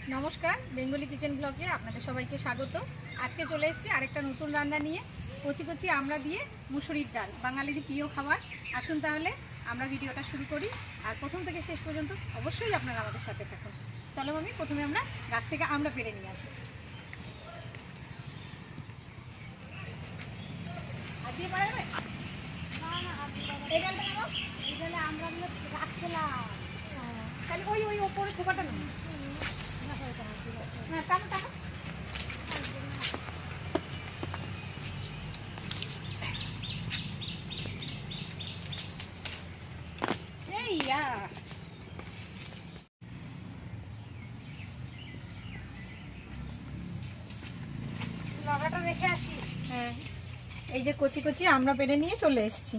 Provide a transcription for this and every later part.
नमस्कार बेंगली किचेन ब्लगे आपनादेर सबाइके स्वागत। आज के चले एसेछि आरेकटा नतून रान्ना निये कचि कचि आमड़ा दिए मुसुरिर डाल बांगालिर प्रिय खाबार। आसुन ताहले आमरा भिडियोटा शुरू करी और प्रथम थेके शेष पर्यन्त अवश्यई आपनारा आमादेर साथे थाकुन। चलो आमि प्रथमे आमरा गाछ थेके आमड़ा पेड़े निये आसि। हाथ दिये पारा जाबे? ना ना हाथ दिये এই ডালটা নাও। এই ডালে আমড়াগুলো রাখছিলাম। তাহলে ওই উপরে খোপাটা নাও। না টানো টানো। এই ইয়া লগাটা রেখে আসি। হ্যাঁ এই যে কচি কচি আমরা পেড়ে নিয়ে চলে এসেছি।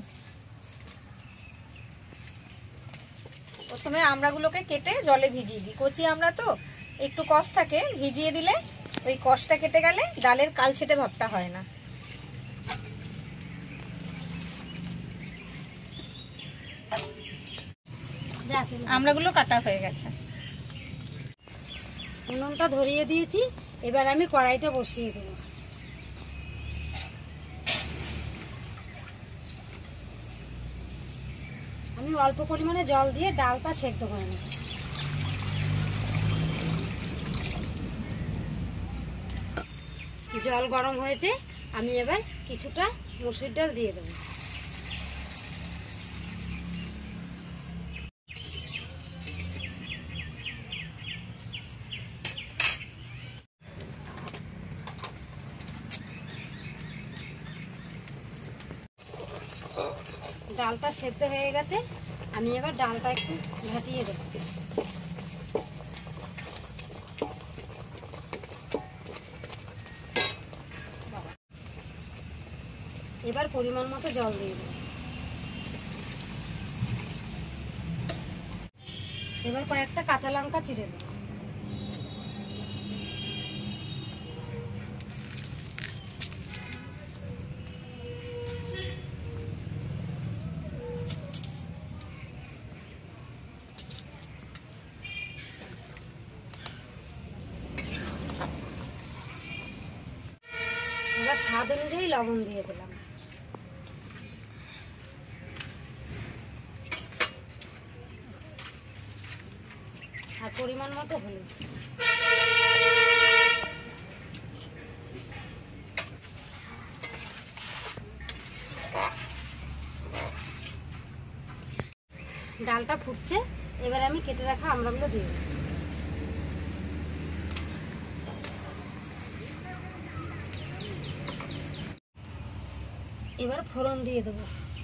প্রথমে আমড়াগুলোকে কেটে জলে ভিজিয়ে দিই। কচি আমড়া তো একটু কষ থাকে, ভিজিয়ে দিলে ওই কষটা কেটে গেলে ডালের কালছেটে ভাবটা হয় না। আমড়াগুলো কাটা হয়ে গেছে। উনুনটা ধরিয়ে দিয়েছি, এবার আমি কড়াইটা বসিয়ে দেব। আমি অল্প পরিমাণে জল দিয়ে ডালটা সেদ্ধ করে নেব। জল গরম হয়েছে, আমি এবার কিছুটা মসুর ডাল দিয়ে দেব। ডালটা সেদ্ধ হয়ে গেছে, আমি এবার ডালটা একটু ঘাটিয়ে দেব। এবার পরিমাণ মতো জল দিয়ে দেব। এবার কয়েকটা কাঁচা লঙ্কা চিড়ে দেব। এবার স্বাদ অনুযায়ী লবণ দিয়ে দিলাম। আর পরিমাণ মতো হলুদ। ডালটা ফুটছে, এবার আমি কেটে রাখা আমড়াগুলো দিয়ে দেব। এবার ফোড়ন দিয়ে দেবো।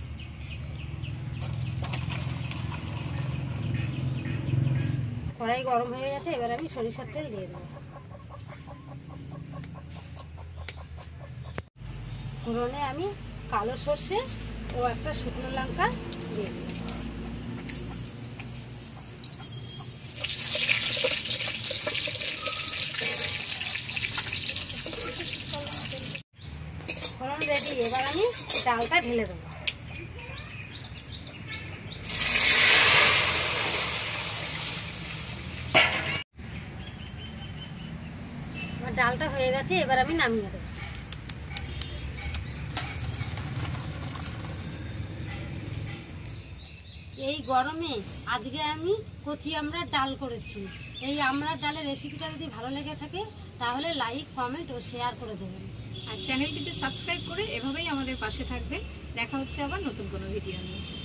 কড়াই গরম হয়ে গেছে, এবার আমি সরিষার তেল দিয়ে দেবো। ফোড়নে আমি কালো সর্ষে ও একটা শুকনো লঙ্কা দিয়ে দেবো। ফোড়ন রেডি, এবার আমি ডালটা ঢেলে দেবো। ডালটা হয়ে গেছে, এবার আমি নামিয়ে দেবো। এই গরমে আজকে আমি কচি আমড়ার ডাল করেছি। এই আমড়ার ডালের রেসিপিটা যদি ভালো লেগে থাকে তাহলে লাইক, কমেন্ট ও শেয়ার করে দেবেন। আর চ্যানেলটিতে সাবস্ক্রাইব করে এভাবেই আমাদের পাশে থাকবেন। দেখা হচ্ছে আবার নতুন কোনো ভিডিও নিয়ে।